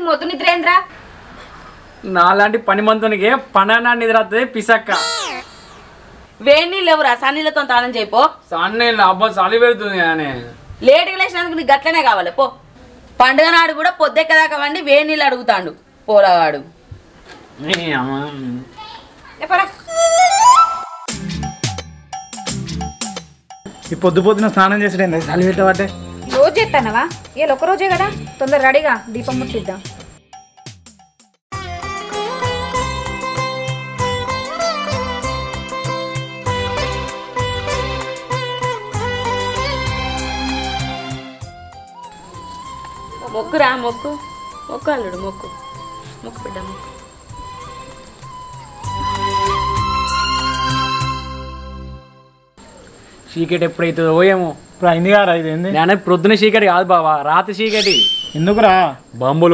మొద్దు నిద్రేంద్రా నాలాంటి పని మంతునికి పననా నిద్ర వస్తుంది పిసక్క వేడి నీళ్ళు ఎవరా సన్నీళ్ళతో తానం చేయిపో సన్నీళ్ళు అబ్బా చలి పెడుతుంది అని లేటుగా లేచినందుకు నీకు గట్లనే కావాలి పో పండుగ నాడు కూడా పొద్దెక్కదాకా వండి వేడి నీళ్ళు అడుగుతాడు పోలవాడు ఈ పొద్దున స్నానం చేసేటండి చలి పెట్టబట్టే రోజు చేస్తానవా ఇవాళ ఒక రోజే కదా తొందర రెడీగా దీపం ముట్టిద్దాం మొక్కురా మొక్కు మొక్కు అల్లుడు మొక్కు మొక్కు బిడ్డ మొక్కు చీకటి ఎప్పుడైతుందో ఏమో ఇప్పుడు అయింది కదా ఇది ఏంది నేను ప్రొద్దున చీకటి కాదు బావా రాత్రి చీకటి ఎందుకురా బాంబులు